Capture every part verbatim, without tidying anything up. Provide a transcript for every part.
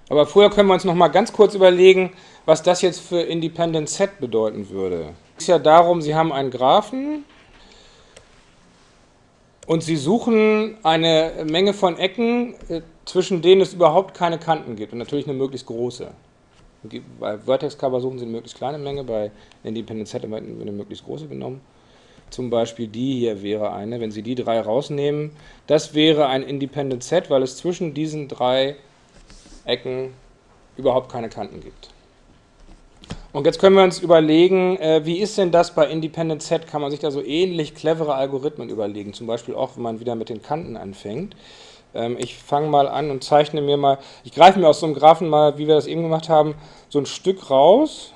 Aber vorher können wir uns noch mal ganz kurz überlegen, was das jetzt für Independent Set bedeuten würde. Es geht ja darum, Sie haben einen Graphen und Sie suchen eine Menge von Ecken, zwischen denen es überhaupt keine Kanten gibt und natürlich eine möglichst große. Bei Vertex Cover suchen Sie eine möglichst kleine Menge, bei Independent Set haben wir eine möglichst große genommen. Zum Beispiel die hier wäre eine, wenn Sie die drei rausnehmen, das wäre ein Independent Set, weil es zwischen diesen drei Ecken überhaupt keine Kanten gibt. Und jetzt können wir uns überlegen, äh, wie ist denn das bei Independent Set? Kann man sich da so ähnlich clevere Algorithmen überlegen, zum Beispiel auch, wenn man wieder mit den Kanten anfängt. Ähm, ich fange mal an und zeichne mir mal, ich greife mir aus so einem Graphen mal, wie wir das eben gemacht haben, so ein Stück raus.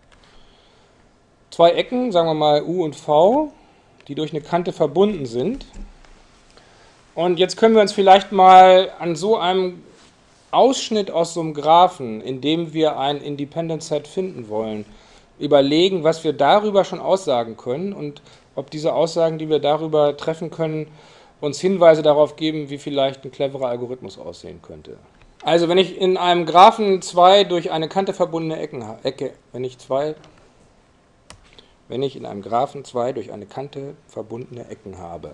Zwei Ecken, sagen wir mal U und V, die durch eine Kante verbunden sind. Und jetzt können wir uns vielleicht mal an so einem Ausschnitt aus so einem Graphen, in dem wir ein Independent Set finden wollen, überlegen, was wir darüber schon aussagen können und ob diese Aussagen, die wir darüber treffen können, uns Hinweise darauf geben, wie vielleicht ein cleverer Algorithmus aussehen könnte. Also wenn ich in einem Graphen zwei durch eine Kante verbundene Ecken, Ecke, wenn ich zwei, wenn ich in einem Graphen zwei durch eine Kante verbundene Ecken habe,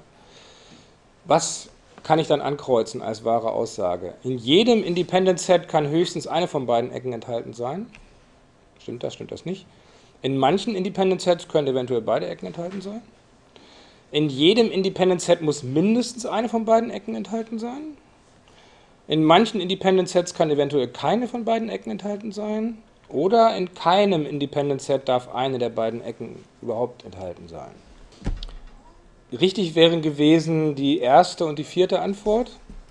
was kann ich dann ankreuzen als wahre Aussage? In jedem Independent Set kann höchstens eine von beiden Ecken enthalten sein. Stimmt das, stimmt das nicht? In manchen Independent Sets können eventuell beide Ecken enthalten sein. In jedem Independent Set muss mindestens eine von beiden Ecken enthalten sein. In manchen Independent Sets kann eventuell keine von beiden Ecken enthalten sein. Oder in keinem Independent Set darf eine der beiden Ecken überhaupt enthalten sein. Richtig wären gewesen die erste und die vierte Antwort.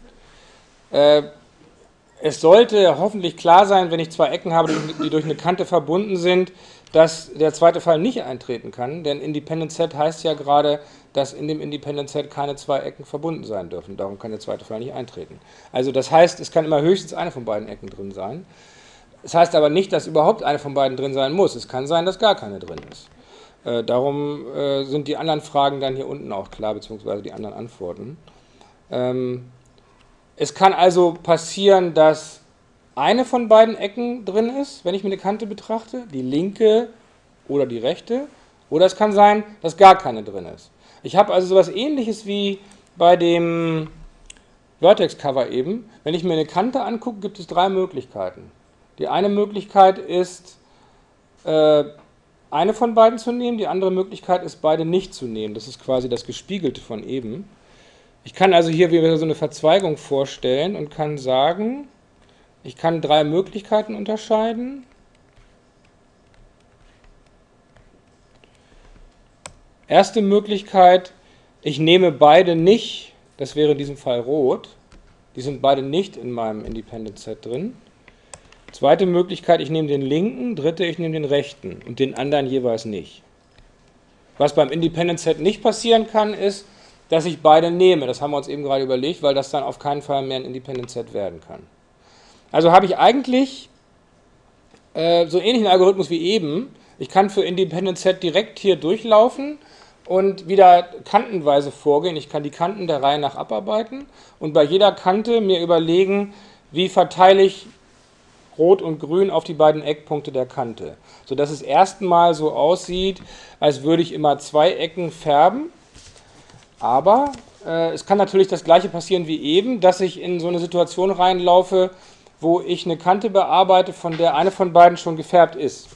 Äh, es sollte hoffentlich klar sein, wenn ich zwei Ecken habe, die durch eine Kante verbunden sind, dass der zweite Fall nicht eintreten kann, denn Independent Set heißt ja gerade, dass in dem Independent Set keine zwei Ecken verbunden sein dürfen. Darum kann der zweite Fall nicht eintreten. Also das heißt, es kann immer höchstens eine von beiden Ecken drin sein. Das heißt aber nicht, dass überhaupt eine von beiden drin sein muss. Es kann sein, dass gar keine drin ist. Äh, darum äh, sind die anderen Fragen dann hier unten auch klar, beziehungsweise die anderen Antworten. Ähm, es kann also passieren, dass eine von beiden Ecken drin ist, wenn ich mir eine Kante betrachte, die linke oder die rechte. Oder es kann sein, dass gar keine drin ist. Ich habe also sowas Ähnliches wie bei dem Vertex Cover eben. Wenn ich mir eine Kante angucke, gibt es drei Möglichkeiten. Die eine Möglichkeit ist, äh, eine von beiden zu nehmen, die andere Möglichkeit ist, beide nicht zu nehmen. Das ist quasi das Gespiegelte von eben. Ich kann also hier wieder so eine Verzweigung vorstellen und kann sagen, ich kann drei Möglichkeiten unterscheiden. Erste Möglichkeit, ich nehme beide nicht, das wäre in diesem Fall rot, die sind beide nicht in meinem Independent Set drin. Zweite Möglichkeit, ich nehme den linken, dritte, ich nehme den rechten und den anderen jeweils nicht. Was beim Independent Set nicht passieren kann, ist, dass ich beide nehme. Das haben wir uns eben gerade überlegt, weil das dann auf keinen Fall mehr ein Independent Set werden kann. Also habe ich eigentlich äh, so einen ähnlichen Algorithmus wie eben. Ich kann für Independent Set direkt hier durchlaufen und wieder kantenweise vorgehen. Ich kann die Kanten der Reihe nach abarbeiten und bei jeder Kante mir überlegen, wie verteile ich Rot und Grün auf die beiden Eckpunkte der Kante, sodass es erstmal so aussieht, als würde ich immer zwei Ecken färben, aber äh, es kann natürlich das gleiche passieren wie eben, dass ich in so eine Situation reinlaufe, wo ich eine Kante bearbeite, von der eine von beiden schon gefärbt ist.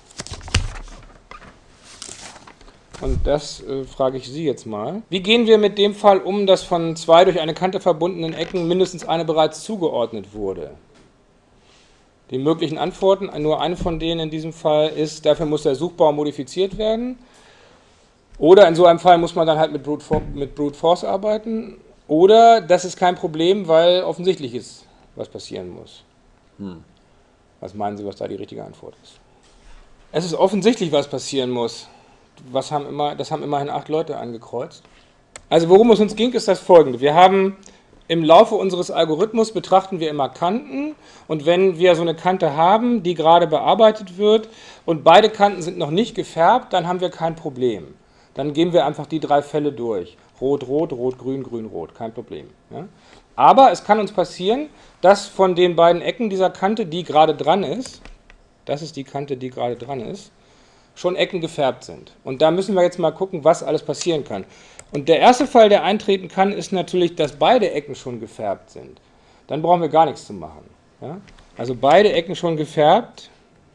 Und das äh, frage ich Sie jetzt mal. Wie gehen wir mit dem Fall um, dass von zwei durch eine Kante verbundenen Ecken mindestens eine bereits zugeordnet wurde? Die möglichen Antworten, nur eine von denen in diesem Fall ist, dafür muss der Suchbaum modifiziert werden. Oder in so einem Fall muss man dann halt mit Brute Force, mit Brute Force arbeiten. Oder das ist kein Problem, weil offensichtlich ist, was passieren muss. Hm. Was meinen Sie, was da die richtige Antwort ist? Es ist offensichtlich, was passieren muss. Was haben immer, das haben immerhin acht Leute angekreuzt. Also worum es uns ging, ist das folgende. Wir haben im Laufe unseres Algorithmus betrachten wir immer Kanten und wenn wir so eine Kante haben, die gerade bearbeitet wird und beide Kanten sind noch nicht gefärbt, dann haben wir kein Problem. Dann gehen wir einfach die drei Fälle durch. Rot, Rot, Rot, Grün, Grün, Rot. Kein Problem. Ja? Aber es kann uns passieren, dass von den beiden Ecken dieser Kante, die gerade dran ist, das ist die Kante, die gerade dran ist, schon Ecken gefärbt sind. Und da müssen wir jetzt mal gucken, was alles passieren kann. Und der erste Fall, der eintreten kann, ist natürlich, dass beide Ecken schon gefärbt sind. Dann brauchen wir gar nichts zu machen. Ja? Also beide Ecken schon gefärbt.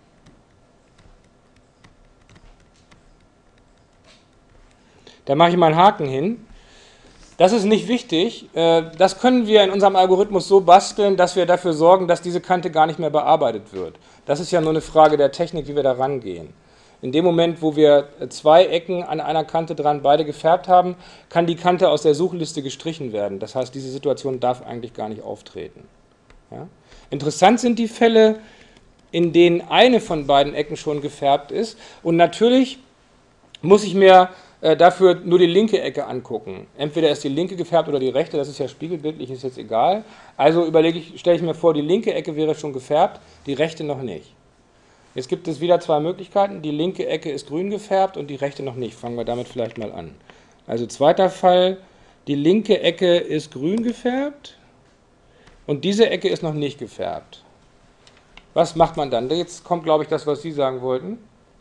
Da mache ich mal einen Haken hin. Das ist nicht wichtig. Das können wir in unserem Algorithmus so basteln, dass wir dafür sorgen, dass diese Kante gar nicht mehr bearbeitet wird. Das ist ja nur eine Frage der Technik, wie wir da rangehen. In dem Moment, wo wir zwei Ecken an einer Kante dran beide gefärbt haben, kann die Kante aus der Suchliste gestrichen werden. Das heißt, diese Situation darf eigentlich gar nicht auftreten. Ja? Interessant sind die Fälle, in denen eine von beiden Ecken schon gefärbt ist. Und natürlich muss ich mir äh, dafür nur die linke Ecke angucken. Entweder ist die linke gefärbt oder die rechte, das ist ja spiegelbildlich, ist jetzt egal. Also überlege ich, stelle ich mir vor, die linke Ecke wäre schon gefärbt, die rechte noch nicht. Jetzt gibt es wieder zwei Möglichkeiten. Die linke Ecke ist grün gefärbt und die rechte noch nicht. Fangen wir damit vielleicht mal an. Also zweiter Fall, die linke Ecke ist grün gefärbt und diese Ecke ist noch nicht gefärbt. Was macht man dann? Jetzt kommt, glaube ich, das, was Sie sagen wollten.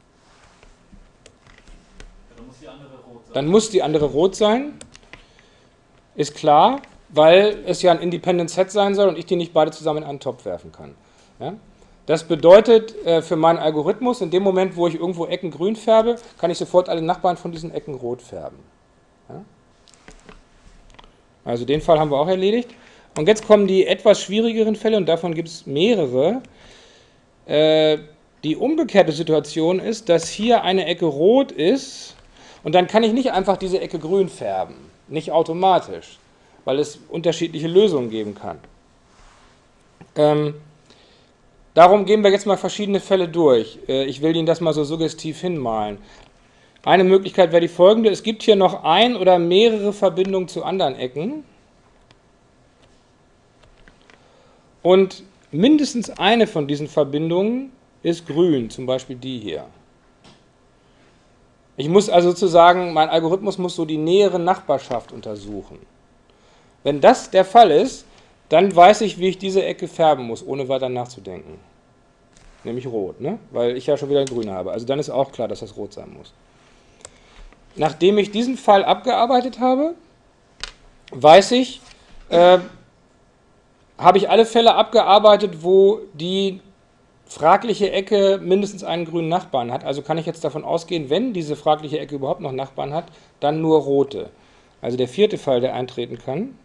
Dann muss die andere rot sein. Dann muss die andere rot sein. Ist klar, weil es ja ein Independent Set sein soll und ich die nicht beide zusammen in einen Topf werfen kann. Ja? Das bedeutet äh, für meinen Algorithmus, in dem Moment, wo ich irgendwo Ecken grün färbe, kann ich sofort alle Nachbarn von diesen Ecken rot färben. Ja? Also den Fall haben wir auch erledigt. Und jetzt kommen die etwas schwierigeren Fälle, und davon gibt es mehrere. Äh, die umgekehrte Situation ist, dass hier eine Ecke rot ist, und dann kann ich nicht einfach diese Ecke grün färben. Nicht automatisch, weil es unterschiedliche Lösungen geben kann. Ähm, Darum gehen wir jetzt mal verschiedene Fälle durch. Ich will Ihnen das mal so suggestiv hinmalen. Eine Möglichkeit wäre die folgende. Es gibt hier noch ein oder mehrere Verbindungen zu anderen Ecken. Und mindestens eine von diesen Verbindungen ist grün, zum Beispiel die hier. Ich muss also sozusagen, mein Algorithmus muss so die nähere Nachbarschaft untersuchen. Wenn das der Fall ist, dann weiß ich, wie ich diese Ecke färben muss, ohne weiter nachzudenken. Nämlich rot, ne? Weil ich ja schon wieder ein Grün habe. Also dann ist auch klar, dass das rot sein muss. Nachdem ich diesen Fall abgearbeitet habe, weiß ich, äh, habe ich alle Fälle abgearbeitet, wo die fragliche Ecke mindestens einen grünen Nachbarn hat. Also kann ich jetzt davon ausgehen, wenn diese fragliche Ecke überhaupt noch Nachbarn hat, dann nur rote. Also der vierte Fall, der eintreten kann,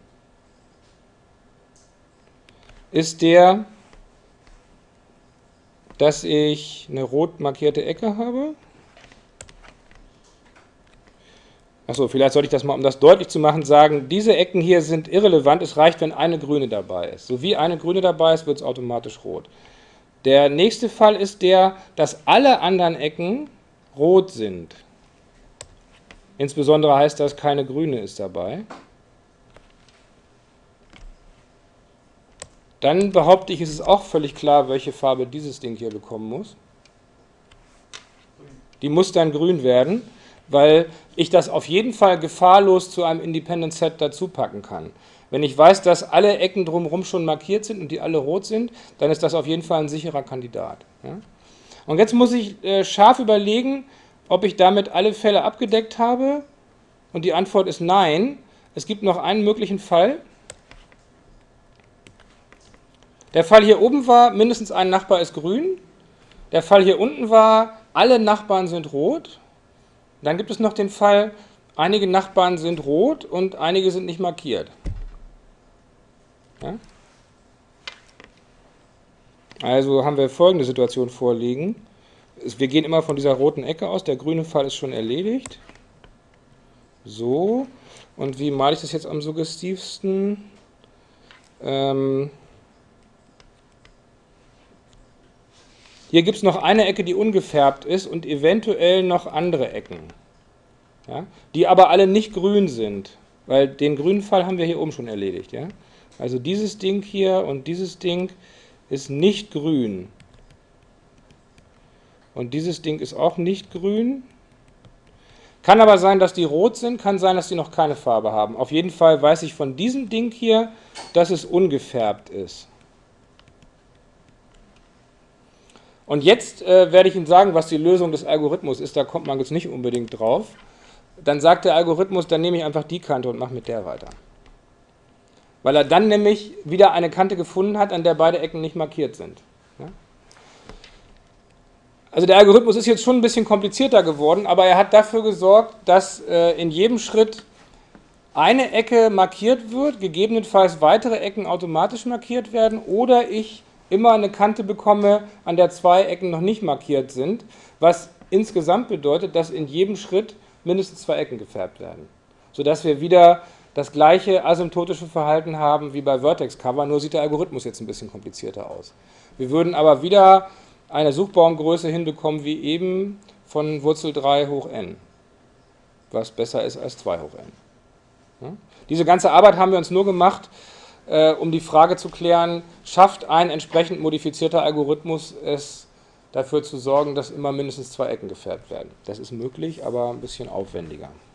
ist der, dass ich eine rot markierte Ecke habe. Achso, vielleicht sollte ich das mal, um das deutlich zu machen, sagen, diese Ecken hier sind irrelevant, es reicht, wenn eine grüne dabei ist. So wie eine grüne dabei ist, wird es automatisch rot. Der nächste Fall ist der, dass alle anderen Ecken rot sind. Insbesondere heißt das, keine grüne ist dabei. Dann behaupte ich, ist es auch völlig klar, welche Farbe dieses Ding hier bekommen muss. Die muss dann grün werden, weil ich das auf jeden Fall gefahrlos zu einem Independent Set dazu packen kann. Wenn ich weiß, dass alle Ecken drumherum schon markiert sind und die alle rot sind, dann ist das auf jeden Fall ein sicherer Kandidat. Ja? Und jetzt muss ich äh, scharf überlegen, ob ich damit alle Fälle abgedeckt habe. Und die Antwort ist nein. Es gibt noch einen möglichen Fall. Der Fall hier oben war, mindestens ein Nachbar ist grün. Der Fall hier unten war, alle Nachbarn sind rot. Dann gibt es noch den Fall, einige Nachbarn sind rot und einige sind nicht markiert. Ja? Also haben wir folgende Situation vorliegen. Wir gehen immer von dieser roten Ecke aus. Der grüne Fall ist schon erledigt. So. Und wie male ich das jetzt am suggestivsten? Ähm... Hier gibt es noch eine Ecke, die ungefärbt ist und eventuell noch andere Ecken, ja, die aber alle nicht grün sind, weil den grünen Fall haben wir hier oben schon erledigt. Ja. Also dieses Ding hier und dieses Ding ist nicht grün und dieses Ding ist auch nicht grün. Kann aber sein, dass die rot sind, kann sein, dass die noch keine Farbe haben. Auf jeden Fall weiß ich von diesem Ding hier, dass es ungefärbt ist. Und jetzt äh, werde ich Ihnen sagen, was die Lösung des Algorithmus ist, da kommt man jetzt nicht unbedingt drauf. Dann sagt der Algorithmus, dann nehme ich einfach die Kante und mache mit der weiter. Weil er dann nämlich wieder eine Kante gefunden hat, an der beide Ecken nicht markiert sind. Ja? Also der Algorithmus ist jetzt schon ein bisschen komplizierter geworden, aber er hat dafür gesorgt, dass äh, in jedem Schritt eine Ecke markiert wird, gegebenenfalls weitere Ecken automatisch markiert werden oder ich immer eine Kante bekomme, an der zwei Ecken noch nicht markiert sind, was insgesamt bedeutet, dass in jedem Schritt mindestens zwei Ecken gefärbt werden, sodass wir wieder das gleiche asymptotische Verhalten haben wie bei Vertex Cover, nur sieht der Algorithmus jetzt ein bisschen komplizierter aus. Wir würden aber wieder eine Suchbaumgröße hinbekommen wie eben von Wurzel drei hoch n, was besser ist als zwei hoch n. Ja? Diese ganze Arbeit haben wir uns nur gemacht, äh, um die Frage zu klären, schafft ein entsprechend modifizierter Algorithmus es dafür zu sorgen, dass immer mindestens zwei Ecken gefärbt werden. Das ist möglich, aber ein bisschen aufwendiger.